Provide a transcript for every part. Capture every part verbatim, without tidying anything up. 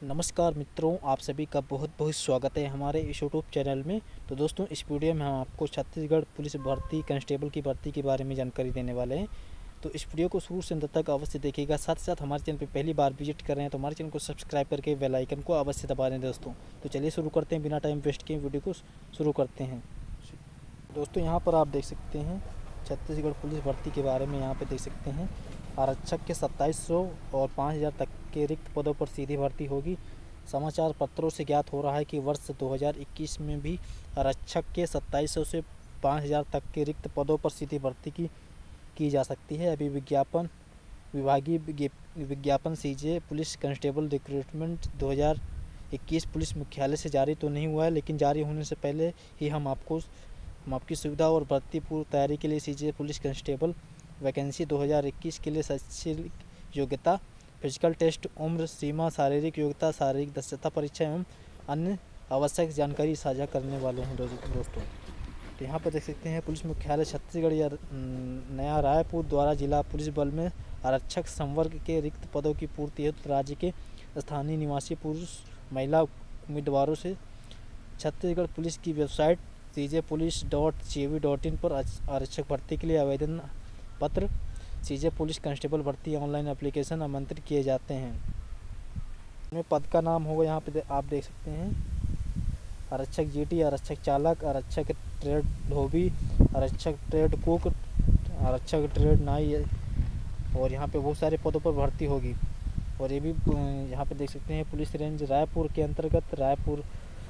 नमस्कार मित्रों, आप सभी का बहुत बहुत स्वागत है हमारे इस यूट्यूब चैनल में। तो दोस्तों, इस वीडियो में हम आपको छत्तीसगढ़ पुलिस भर्ती कांस्टेबल की भर्ती के बारे में जानकारी देने वाले हैं। तो इस वीडियो को शुरू से अंत तक अवश्य देखिएगा। साथ ही साथ हमारे चैनल पर पहली बार विजिट कर रहे हैं तो हमारे चैनल को सब्सक्राइब करके बेल आइकन को अवश्य दबा दें दोस्तों। तो चलिए शुरू करते हैं, बिना टाइम वेस्ट किए वीडियो को शुरू करते हैं। दोस्तों, यहाँ पर आप देख सकते हैं छत्तीसगढ़ पुलिस भर्ती के बारे में। यहाँ पर देख सकते हैं आरक्षक के सत्ताईस सौ और पाँच हज़ार तक के रिक्त पदों पर सीधी भर्ती होगी। समाचार पत्रों से ज्ञात हो रहा है कि वर्ष दो हज़ार इक्कीस में भी आरक्षक के सत्ताईस सौ से पाँच हज़ार तक के रिक्त पदों पर सीधी भर्ती की की जा सकती है। अभी विज्ञापन विभागीय विज्ञापन सीजे पुलिस कांस्टेबल रिक्रूटमेंट दो हज़ार इक्कीस पुलिस मुख्यालय से जारी तो नहीं हुआ है, लेकिन जारी होने से पहले ही हम आपको हम आपकी सुविधा और भर्ती पूर्व तैयारी के लिए सीजे पुलिस कांस्टेबल वैकेंसी दो हज़ार इक्कीस के लिए शैक्षिक योग्यता, फिजिकल टेस्ट, उम्र सीमा, शारीरिक योग्यता, शारीरिक दक्षता परीक्षा एवं अन्य आवश्यक जानकारी साझा करने वाले हैं दोस्तों। तो यहाँ पर देख सकते हैं पुलिस मुख्यालय छत्तीसगढ़ या नया रायपुर द्वारा जिला पुलिस बल में आरक्षक संवर्ग के रिक्त पदों की पूर्ति हेतु राज्य के स्थानीय निवासी पुरुष महिला उम्मीदवारों से छत्तीसगढ़ पुलिस की website CG police dot G O V dot in पर आरक्षक भर्ती के लिए आवेदन पत्र सीजे पुलिस कांस्टेबल भर्ती ऑनलाइन एप्लीकेशन आमंत्रित किए जाते हैं। इसमें पद का नाम होगा, यहाँ पे दे, आप देख सकते हैं आरक्षक जीटी, आरक्षक चालक, आरक्षक ट्रेड धोबी, आरक्षक ट्रेड कुक, आरक्षक ट्रेड नाई, और यहाँ पे बहुत सारे पदों पर भर्ती होगी। और ये भी यहाँ पे देख सकते हैं पुलिस रेंज रायपुर के अंतर्गत रायपुर,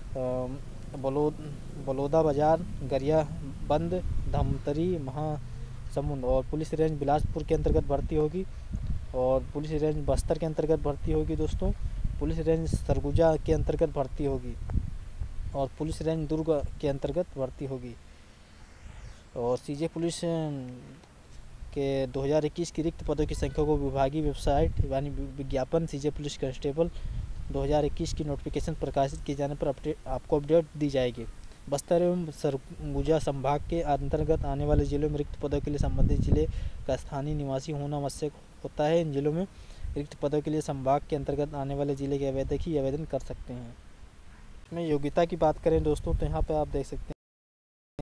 बलोद बलौदा बाजार, गरियाबंद, धमतरी, महासमुंद, और पुलिस रेंज बिलासपुर के अंतर्गत भर्ती होगी। और पुलिस रेंज बस्तर के अंतर्गत भर्ती होगी दोस्तों। पुलिस रेंज सरगुजा के अंतर्गत भर्ती होगी और पुलिस रेंज दुर्ग के अंतर्गत भर्ती होगी। और सीजे पुलिस के दो हज़ार इक्कीस की रिक्त पदों की संख्या को विभागीय वेबसाइट यानी विज्ञापन सीजे पुलिस कांस्टेबल दो हज़ार इक्कीस की नोटिफिकेशन प्रकाशित किए जाने पर अपडेट आपको अपडेट दी जाएगी। बस्तर एवं सरगुजा संभाग के अंतर्गत आने वाले जिलों में रिक्त पदों के लिए संबंधित जिले का स्थानीय निवासी होना आवश्यक होता है। इन जिलों में रिक्त पदों के लिए संभाग के अंतर्गत आने वाले जिले के आवेदक ही आवेदन कर सकते हैं। इसमें योग्यता की बात करें दोस्तों तो यहाँ पर आप देख सकते हैं